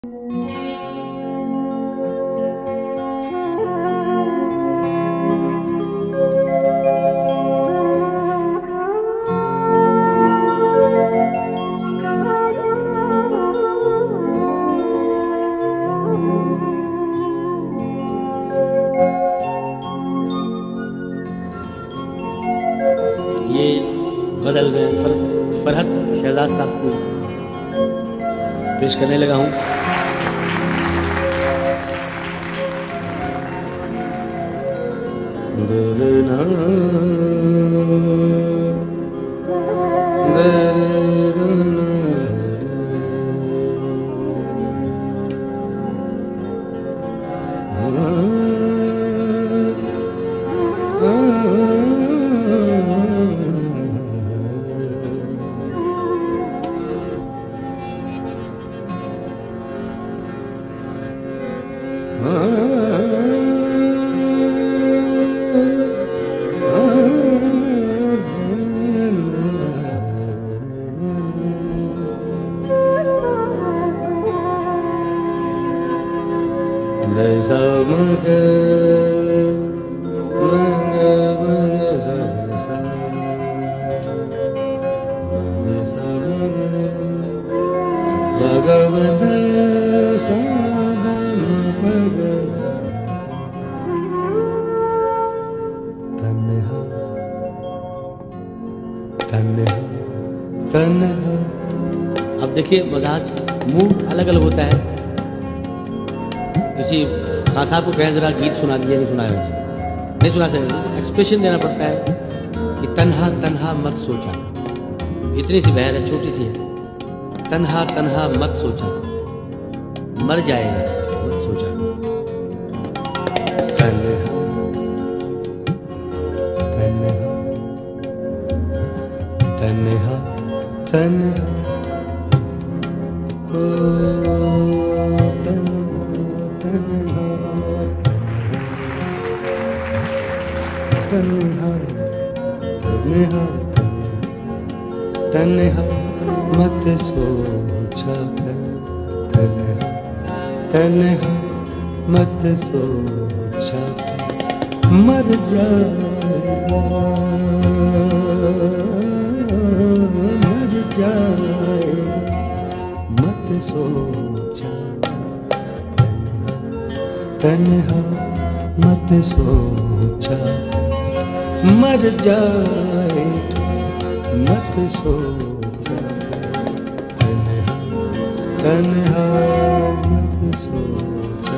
ये गज़ल में फरहत शहजाद साहब को पेश करने लगा हूँ। अब देखिए मजाक मूड अलग अलग होता है। किसी खास साहब को कहें जरा गीत सुना दिया, नहीं सुनाया, नहीं सुना सकते, एक्सप्रेशन देना पड़ता है कि तन्हा तन्हा मत सोचा। इतनी सी बहर है, छोटी सी है। तन्हा तन्हा मत सोचा, मर जाएगा मत सोचा। तन्हा तन्हा तन्हा ओ तन्हा तन्हा तन्हा तन्हा मत सोचा है। तन्हा तन्हा मत सोचा, मर जाएगा मर जाएगा मत सोचा। तन्हा मत सोचा, मर जाए मत सोचा। तन्हा तन्हा मत सोचा।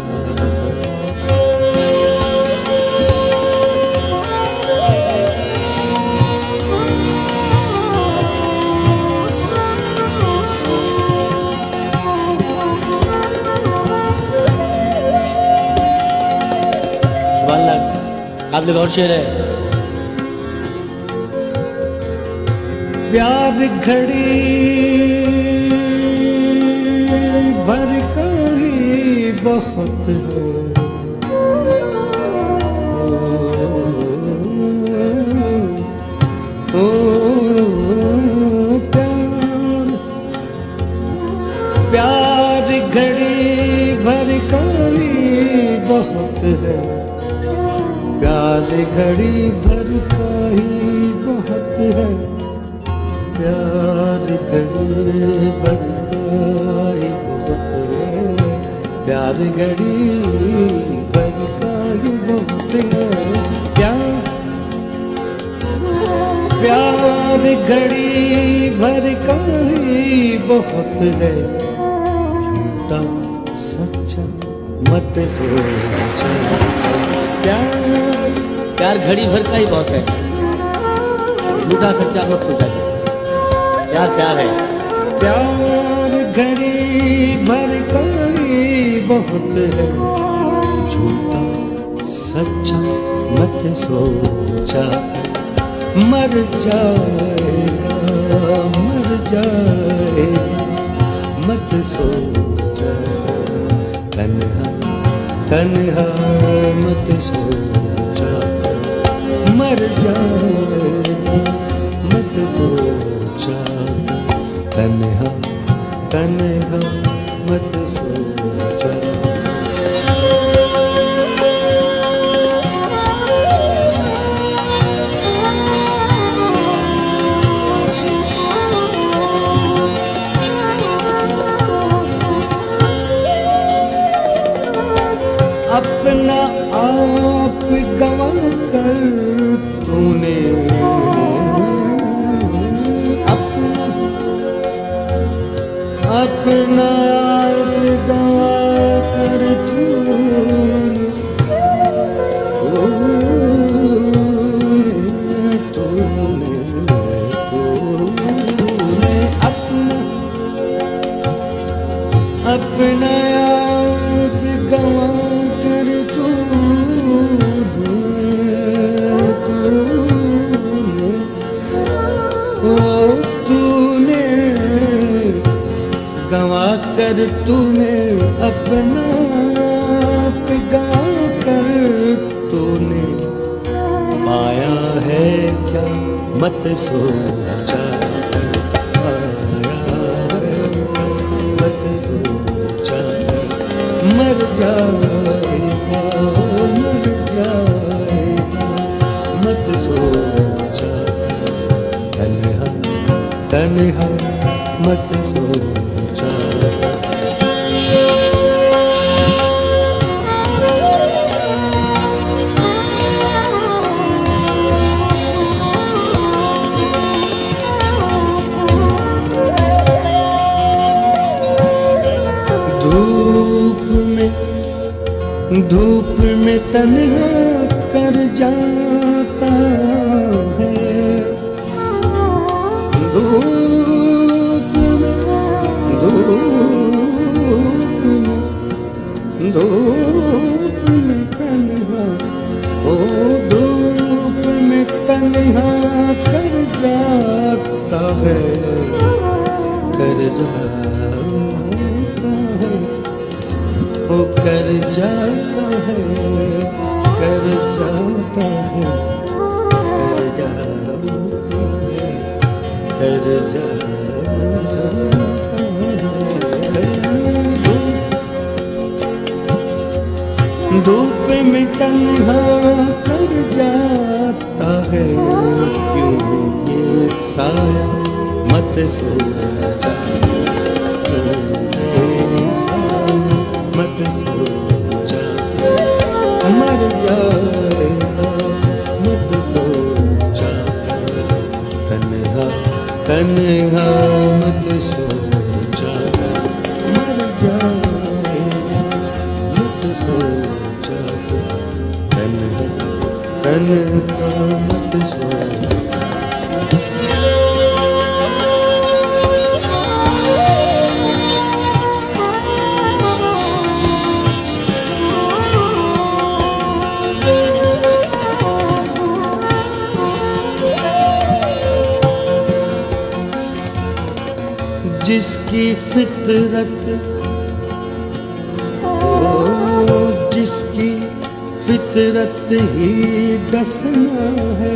काबिल गौर शेर है। प्यार घड़ी भर का ही बहुत है। ओ प्यार घड़ी भर का ही बहुत है। प्यार घड़ी भर का ही बहुत है। प्यार घड़ी भर का ही बहुत है। प्यार घड़ी भर का ही बहुत है। प्यार घड़ी भर का ही बहुत है। झूठा सच्चा मत सोचा। प्यार घड़ी भर का ही बहुत है। झूठा सच्चा मत सोचा। प्यार प्यार है। प्यार घड़ी भर का ही बहुत है। झूठा सच्चा मत सोचा। मर जाएगा मर जाएगा मत सोचा। तन्हा तन्हा मत सोचा, मर जाएगा मत सोचा। तन्हा तन्हा मत सोचा। अपना आप गवा कर तूने अपना आप गवा कर अपना आप गवा कर तूने गवा कर तूने अपना आप गवा कर तूने पाया है क्या मत सोचा मर जाएगा मत सोचा तन्हा तन्हा मत सोचा। धूप में तन्हा कर जाता है धूप में तन्हा ओ धूप में तन्हा कर जाता है कर जाता है वो कर जाता है कर जाता है कर जाता है धूप में तन्हा कर जाता है क्यों ये साया मत सोचा मत सोचा मर जाएगा मत सोचा तन्हा तन्हा मत सोचा मर जाएगा मत सोचा तन्हा तन्हा मत सोचा। जिसकी फितरत जिसकी फितरत ही डसना है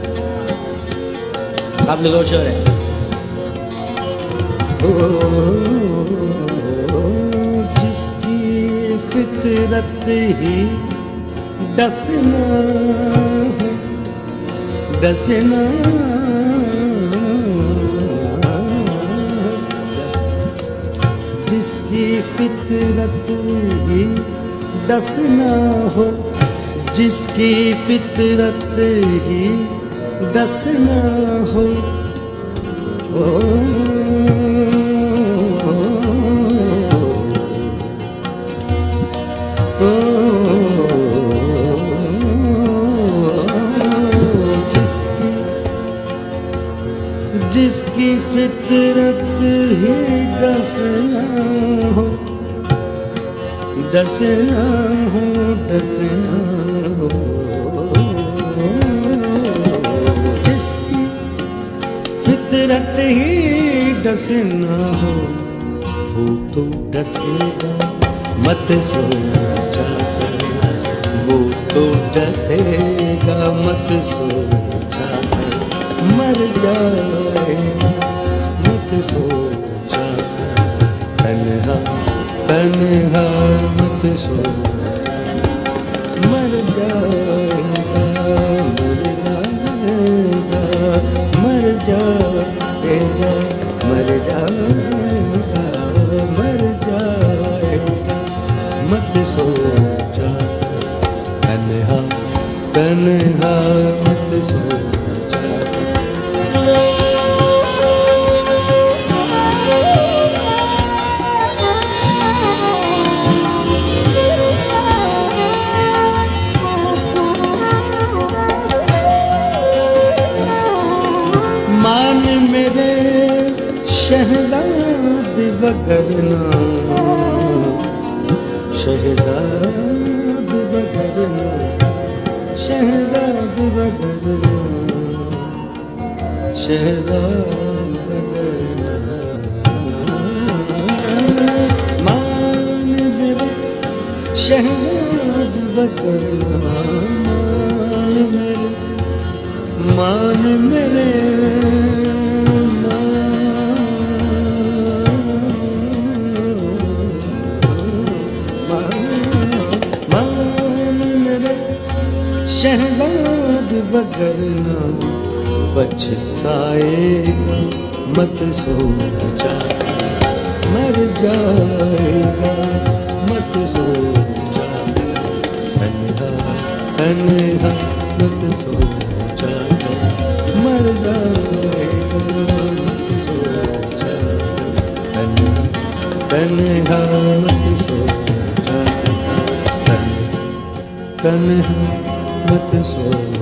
आप लोग शेर है जिसकी फितरत ही डसना है डसना जिसकी फितरत ही डसना हो जिसकी फितरत ही डसना हो जिसकी फितरत ही डसना हो डसना हो डसना हो जिसकी फितरत ही डसना हो वो तो डसेगा मत सोचा वो तो डसेगा मत सोचा मर जाएगा मत सोचा तन्हा तन्हा मत सोचा मर जाएगा मर जाएगा मर जाएगा मर जाएगा मत सोचा। तन्हा मत सोचा। मान मेरे शहजाद बगरना, शहजाद बगरना, शहजाद बगरना, शहजाद बगरना। मान मेरे शहजाद बगरना, मान मेरे शहजाद बगरना, पछताएगा मत सोचा, मर जाएगा मत सोचा, तन्हा तन्हा मत सोचा, मर जाएगा मत सोचा, तन्हा तन्हा मत सोचा, तन्हा मत सोचा।